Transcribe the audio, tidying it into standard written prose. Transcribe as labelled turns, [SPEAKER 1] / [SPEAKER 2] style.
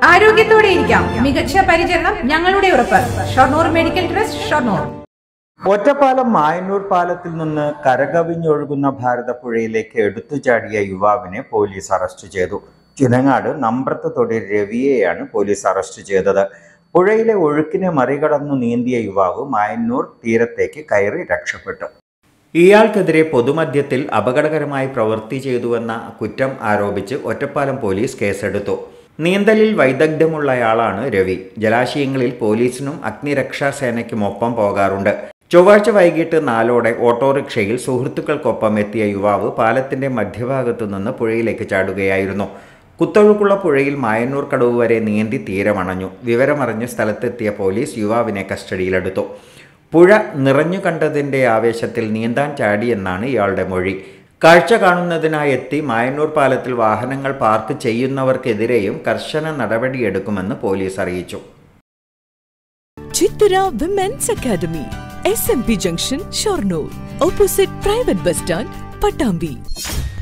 [SPEAKER 1] ആരോഗ്യത്തോടെ ഇരിക്കാം. മികച്ച പരിചരണം ഞങ്ങളുടെ ഉറപ്പ്. Shoranur medical trust, Shoranur.
[SPEAKER 2] ഒറ്റപ്പാലം മായന്നൂർ പാലത്തിൽ നിന്ന് കരകവിഞ്ഞൊഴുകുന്ന ഭാരതപ്പുഴയിലേക്ക് എടുത്തുചാടിയ യുവാവിനെ പോലീസ് അറസ്റ്റ് ചെയ്തു. ചുനങ്ങാട് നമ്പ്രത്ത് തൊടി രവിയെയാണ് പോലീസ് അറസ്റ്റ് ചെയ്തത്. പുഴയിലെ ഒഴുക്കിനെ മറികടന്നു നീന്തിയ യുവാവ് മായന്നൂർ തീരത്തേക്ക് കയറി രക്ഷപ്പെട്ടു. ഇയാൾക്കെതിരെ പൊതുമധ്യത്തിൽ അപകടകരമായി പ്രവൃത്തി ചെയ്തുവെന്ന കുറ്റം ആരോപിച്ച് ഒറ്റപ്പാലം പോലീസ് കേസെടുത്തു. നീന്തലിൽ വൈദഗ്ധ്യമുള്ളയാളാണ് രവി. ജലാശയങ്ങളിൽ പോലീസിനും അഗ്നിരക്ഷാസേനയ്ക്കുമൊപ്പം പോകാറുണ്ട്. ചൊവ്വാഴ്ച വൈകിട്ട് 4ഓടെ ഓട്ടോറിക്ഷയിൽ സുഹൃത്തുക്കൾക്കൊപ്പം എത്തിയ യുവാവ് പാലത്തിന്റെ മധ്യഭാഗത്തു നിന്ന് പുഴയിലേക്ക് ചാടുകയായിരുന്നു. കുത്തൊഴുക്കുള്ള പുഴയിൽ മായന്നൂർ കടവ് വരെ നീന്തി തീരമണഞ്ഞു. വിവരമറിഞ്ഞ് സ്ഥലത്തെത്തിയ പോലീസ് യുവാവിനെ കസ്റ്റഡിയിലെടുത്തു. പുഴ നിറഞ്ഞു കണ്ടതിന്റെ ആവേശത്തിൽ നീന്താൻ ചാടിയെന്നാണ് ഇയാളുടെ മൊഴി. കാഴ്ച കാണുന്നതിനായി എത്തി മായന്നൂർ പാലത്തിൽ വാഹനങ്ങൾ പാർക്ക് ചെയ്യുന്നവർക്കെതിരെയും കർശന നടപടിയെടുക്കുമെന്ന് പോലീസ് അറിയിച്ചു.
[SPEAKER 3] Chithara women's academy, SMP junction, Shoranur, opposite private bus stand, Pattambi.